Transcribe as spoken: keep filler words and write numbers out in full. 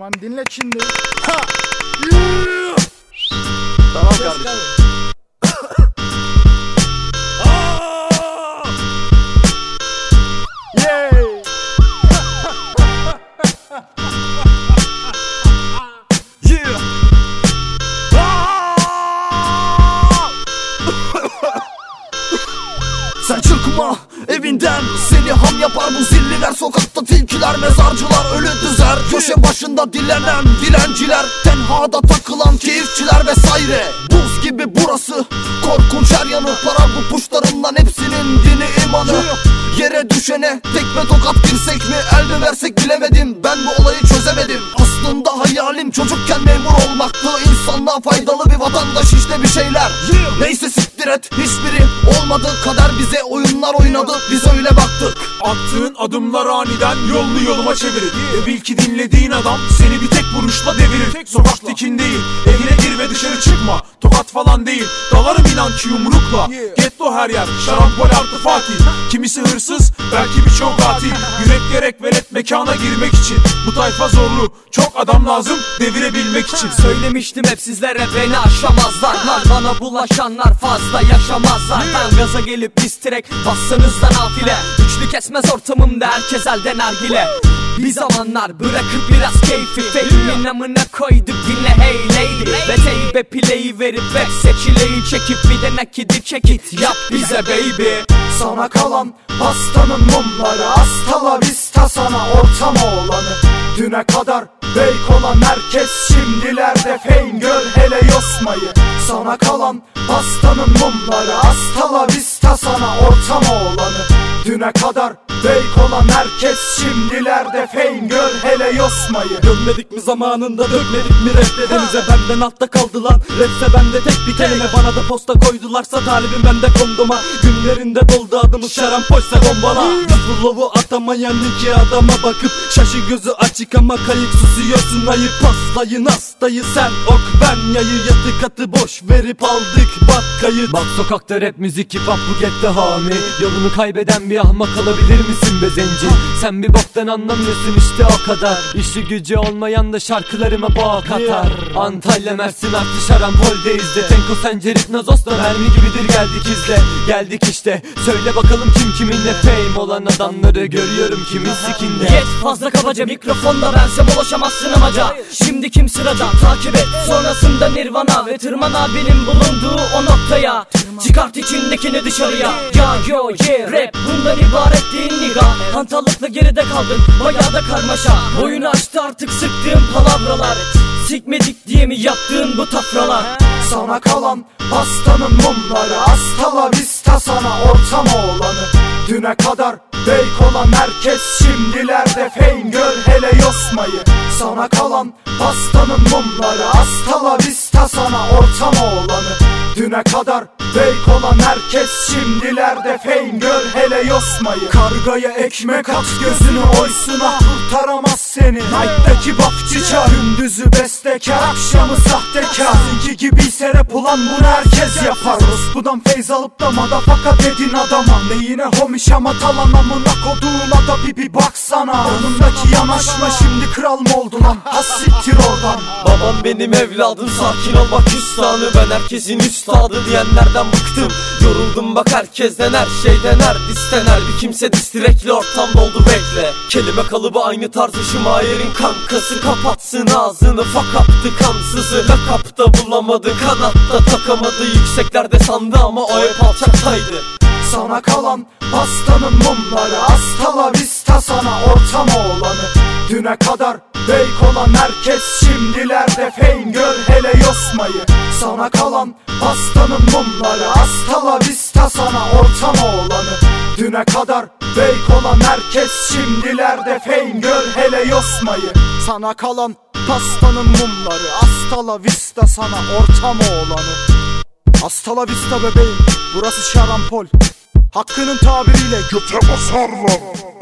zaman dinle şimdi. Ha! Yeah! Tamam kardeşim. Sen çıkma evinden, seni ham yapar bu zilliler. Sokakta tilkiler, mezarcılar ölü düzer. Köşe başında dilenen dilenciler, tenhada takılan keyifçiler vesaire. Buz gibi burası, korkunç her yanı. Para bu puşlarından hepsinin dini imanı. Yere düşene tekme tokat girsek mi, el mi versek bilemedim. Ben bu olayı çözemedim. Aslında hayalim çocukken memur olmaktı. İnsanlığa faydalı bir vatandaş, işte bir şeyler. Neyse siktir et, hiçbiri olmadı. Kader bize oyunlar oynadı, biz öyle baktık. Attığın adımlar aniden yolunu yoluma çevirir. Ve bil ki dinlediğin adam seni bir tek vuruşla devirir. Sokak dikin değil, evine gir ve dışarı çıkma. Tokat falan değil, dalarım inan ki yumrukla. Getto her yer, şarampol artı Fatih. Kimisi hırsız, belki birçok katil. Yürek gerek velet mekana girmek için. Bu tayfa zorlu, çok adam lazım devirebilmek için. Söylemiştim hep sizlere, beni aşamazlar. Lan bana bulaşanlar fazla yaşamazlar. Ben gaza gelip distirek bassanız da nafile. Üçlü kesmez ortamımda herkes elden nargile. Bir zamanlar bırakıp biraz keyfi, fake'imin amına koyduk dinle hey lady. Ve teybe play'i verip back seçileyi çekip bir de nakidi çekit yap bize baby. Sana kalan pastanın mumları, hasta la vista sana ortam olanı. Düne kadar beyk olan herkes şimdilerde fame, gör hele yosmayı. Sana kalan pastanın mumları, hasta la vista sana ortam olanı. Düne kadar beyk olan herkes şimdilerde fame, gör hele yosmayı. Dönmedik mi zamanında, dönmedik mi rap denize? Benden altta kaldı lan rapse, bende tek bir kelime. Bana da posta koydularsa talibim bende konduma. Günlerinde doldu adımız şarampolse bombala. Lovu atamayan iki adama bakıp şaşı gözü açık ama kayık susuyorsun. Ayıp paslayın hastayı sen ok ben yayı. Yatı katı boş verip aldık bak kayıt. Bak sokakta rap müzik hip hop bu gette hami. Yolunu kaybeden bir ahmak olabilir misin be zenci? Sen bir boktan anlamıyorsun işte o kadar. İşi gücü olmayan da şarkılarıma bağ katar. Antalya Mersin artı şarampoldeyiz de. Tenko Sencerit Nazos'la mermi gibidir, geldik izle. Geldik işte, söyle bakalım kim kiminle. Fame olan adamları görüyorum kimin sikinde. Yet fazla kabaca mikrofonda bense bulaşamazsın amaca. Şimdi kim sırada takip et, sonrasında Nirvana. Ve tırman abinin bulunduğu o noktaya. Çıkart içindekini dışarıya. Ya yo yeah rap bundan ibaret değil niga. Hantallıkla geride kaldın, bayağı da karmaşa. Boyunu açtı artık sıktığım palavralar. Sikmedik diye mi yaptığın bu tafralar? Sana kalan pastanın mumları, hasta la vista sana ortam olanı. Düne kadar beyk olan herkes şimdilerde fame, gör hele yosmayı. Sana kalan pastanın mumları, hasta la vista sana ortam olanı. Düne kadar beyk olan herkes şimdilerde fame, gör hele yosmayı. Kargaya ekmek at gözünü oysun, ah kurtaramaz seni. Night'taki bafçıça, gündüzü bestekar, akşamı sahtekar. Sizinki gibiyse rap ulan bunu herkes yapar. Rusbudan feyz alıp da madafaka dedin adama. Neyine homi şamatalan amına koduğuna da bir bir baksana. Önümdeki yanaşma şimdi kral mı oldu lan, has siktir oradan. Babam benim evladım, sakin ol bak üstanı. Ben herkesin üstadı diyenlerden bıktım. Yoruldum bak herkesten, her şeyden, her disten. Her bir kimse distirekli ortam doldu bekle. Kelime kalıbı aynı tarzı, şumayerin kankası. Kapatsın ağzını fakattı kansızı. Lakapta bulamadı, kanatta takamadı. Yükseklerde sandı ama o hep alçaktaydı. Sana kalan pastanın mumları, hasta la vista sana ortam olanı. Düne kadar beyk olan herkes şimdilerde fame, gör hele yosmayı. Sana kalan pastanın mumları, hasta la vista sana ortam olanı. Düne kadar beyk olan herkes şimdilerde fame, gör hele yosmayı. Sana kalan pastanın mumları, hasta la vista sana ortam olanı. Hasta la vista bebeğim, burası şarampol. Hakkının tabiriyle göte basarlar.